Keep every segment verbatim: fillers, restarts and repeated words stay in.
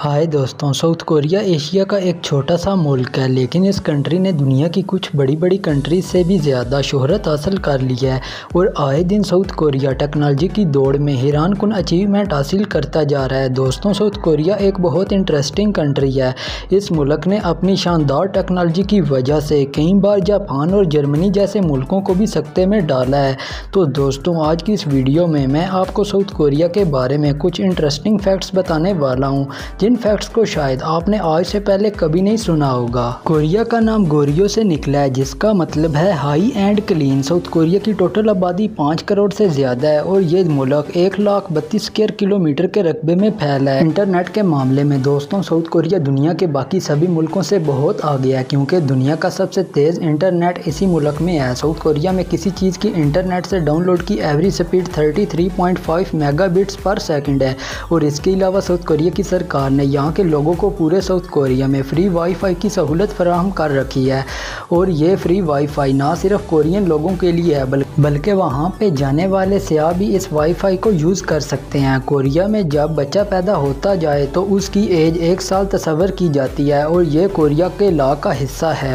हाय दोस्तों, South Korea Asia का एक छोटा सा मुल्क है, लेकिन इस कंट्री ने दुनिया की कुछ बड़ी बड़ी कंट्रीज से भी ज़्यादा शोहरत हासिल कर ली है और आए दिन साउथ कोरिया टेक्नोलॉजी की दौड़ में हैरानकुन अचीवमेंट हासिल करता जा रहा है। दोस्तों, साउथ कोरिया एक बहुत इंटरेस्टिंग कंट्री है। इस मुल्क ने अपनी शानदार टेक्नोलॉजी की वजह से कई बार जापान और जर्मनी जैसे मुल्कों को भी सकते में डाला है। तो दोस्तों, आज की इस वीडियो में मैं आपको साउथ कोरिया के बारे में कुछ इंटरेस्टिंग फैक्ट्स बताने वाला हूँ, जिन फैक्ट्स को शायद आपने आज से पहले कभी नहीं सुना होगा। कोरिया का नाम गोरियो से निकला है, जिसका मतलब है high and clean. South Korea की टोटल आबादी पाँच करोड़ से ज़्यादा है और ये मुल्क एक लाख बत्तीस स्क्वायर किलोमीटर के रकबे में फैला है। इंटरनेट के मामले में दोस्तों, साउथ कोरिया दुनिया के बाकी सभी मुल्कों से बहुत आगे है, क्योंकि दुनिया का सबसे तेज़ इंटरनेट इसी मुल्क में है। साउथ कोरिया में किसी चीज़ की इंटरनेट से डाउनलोड की एवरेज स्पीड तैंतीस पॉइंट पाँच मेगाबिट्स पर सेकंड है और इसके अलावा साउथ कोरिया की सरकार ने यहाँ के लोगों को पूरे साउथ कोरिया में फ्री वाईफाई की सहूलत फराहम कर रखी है। और ये फ्री वाईफाई ना सिर्फ कोरियन लोगों के लिए है, बल, बल्कि वहाँ पे जाने वाले सयाह भी इस वाईफाई को यूज़ कर सकते हैं। कोरिया में जब बच्चा पैदा होता जाए तो उसकी एज एक साल तस्वर की जाती है और ये कोरिया के लॉ का हिस्सा है।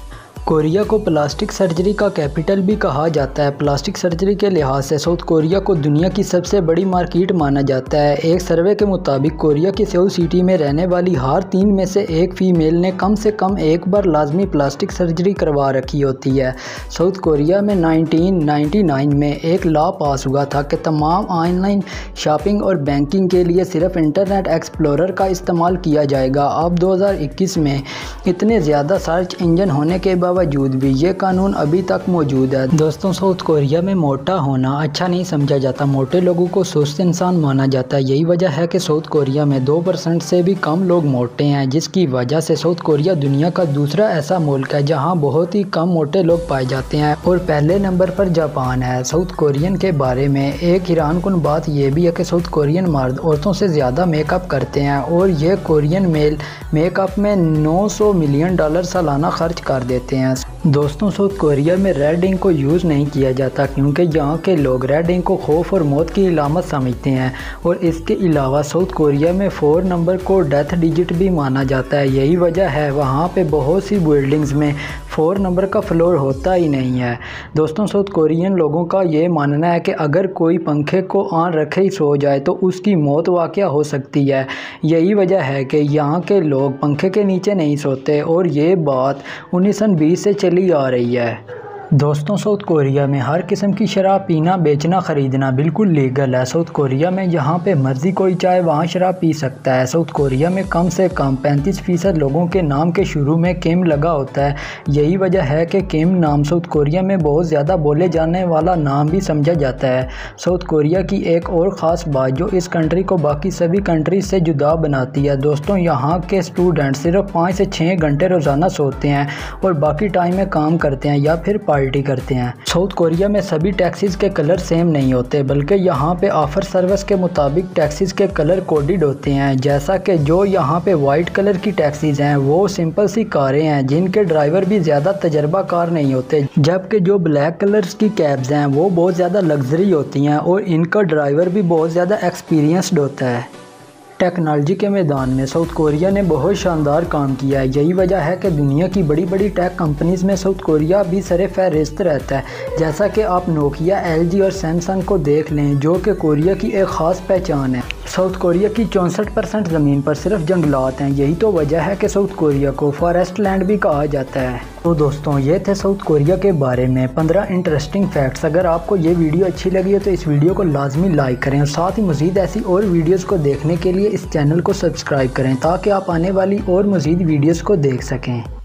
कोरिया को प्लास्टिक सर्जरी का कैपिटल भी कहा जाता है। प्लास्टिक सर्जरी के लिहाज से साउथ कोरिया को दुनिया की सबसे बड़ी मार्केट माना जाता है। एक सर्वे के मुताबिक कोरिया की सेउल सिटी में रहने वाली हर तीन में से एक फीमेल ने कम से कम एक बार लाजमी प्लास्टिक सर्जरी करवा रखी होती है। साउथ कोरिया में उन्नीस सौ निन्यानवे में एक लॉ पास हुआ था कि तमाम ऑनलाइन शॉपिंग और बैंकिंग के लिए सिर्फ इंटरनेट एक्सप्लोरर का इस्तेमाल किया जाएगा। अब दो हज़ार इक्कीस में इतने ज़्यादा सर्च इंजन होने के बावजूद भी ये कानून अभी तक मौजूद है। दोस्तों, साउथ कोरिया में मोटा होना अच्छा नहीं समझा जाता। मोटे लोगों को सुस्त इंसान माना जाता है। यही वजह है कि साउथ कोरिया में दो परसेंट से भी कम लोग मोटे हैं, जिसकी वजह से साउथ कोरिया दुनिया का दूसरा ऐसा मुल्क है जहां बहुत ही कम मोटे लोग पाए जाते हैं और पहले नंबर पर जापान है। साउथ कोरियन के बारे में एक हैरानकुन बात यह भी है कि साउथ कोरियन मर्द औरतों से ज़्यादा मेकअप करते हैं और ये कोरियन मेल मेकअप में नौ सौ मिलियन डॉलर सालाना खर्च कर देते हैं। दोस्तों, साउथ कोरिया में रेड इंक को यूज़ नहीं किया जाता, क्योंकि यहाँ के लोग रेड इंक को खौफ और मौत की इलामत समझते हैं और इसके अलावा साउथ कोरिया में फोर नंबर को डेथ डिजिट भी माना जाता है। यही वजह है वहाँ पे बहुत सी बिल्डिंग्स में फोर नंबर का फ्लोर होता ही नहीं है। दोस्तों, साउथ कोरियन लोगों का ये मानना है कि अगर कोई पंखे को ऑन रखे ही सो जाए तो उसकी मौत वाक़या हो सकती है। यही वजह है कि यहाँ के लोग पंखे के नीचे नहीं सोते और ये बात उन्नीस सौ बीस से चली आ रही है। दोस्तों, साउथ कोरिया में हर किस्म की शराब पीना, बेचना, ख़रीदना बिल्कुल लीगल है। साउथ कोरिया में जहाँ पे मर्जी कोई चाहे वहाँ शराब पी सकता है। साउथ कोरिया में कम से कम पैंतीस फीसद लोगों के नाम के शुरू में किम लगा होता है। यही वजह है कि किम नाम साउथ कोरिया में बहुत ज़्यादा बोले जाने वाला नाम भी समझा जाता है। साउथ कोरिया की एक और ख़ास बात जो इस कंट्री को बाकी सभी कंट्रीज से जुदा बनाती है, दोस्तों, यहाँ के स्टूडेंट सिर्फ पाँच से छः घंटे रोज़ाना सोते हैं और बाकी टाइम में काम करते हैं या फिर पार्टी करते हैं। साउथ कोरिया में सभी टैक्सीज के कलर सेम नहीं होते, बल्कि यहाँ पे ऑफर सर्विस के मुताबिक टैक्सीज के कलर कोडेड होते हैं। जैसा कि जो यहाँ पे वाइट कलर की टैक्सीज हैं वो सिंपल सी कारें हैं जिनके ड्राइवर भी ज़्यादा तजर्बाकार नहीं होते, जबकि जो ब्लैक कलर्स की कैब्स हैं वो बहुत ज़्यादा लग्जरी होती हैं और इनका ड्राइवर भी बहुत ज़्यादा एक्सपीरियंस्ड होता है। टेक्नोलॉजी के मैदान में साउथ कोरिया ने बहुत शानदार काम किया है। यही वजह है कि दुनिया की बड़ी बड़ी टेक कंपनीज़ में साउथ कोरिया भी सरे फहरिस्त रहता है। जैसा कि आप नोकिया, एलजी और सैमसंग को देख लें, जो कि कोरिया की एक ख़ास पहचान है। साउथ कोरिया की चौंसठ परसेंट ज़मीन पर सिर्फ जंगलात हैं। यही तो वजह है कि साउथ कोरिया को फॉरेस्ट लैंड भी कहा जाता है। तो दोस्तों, ये थे साउथ कोरिया के बारे में पंद्रह इंटरेस्टिंग फैक्ट्स। अगर आपको ये वीडियो अच्छी लगी है तो इस वीडियो को लाजमी लाइक करें और साथ ही मज़ीद ऐसी और वीडियोज़ को देखने के लिए इस चैनल को सब्सक्राइब करें, ताकि आप आने वाली और मज़ीद वीडियोज़ को देख सकें।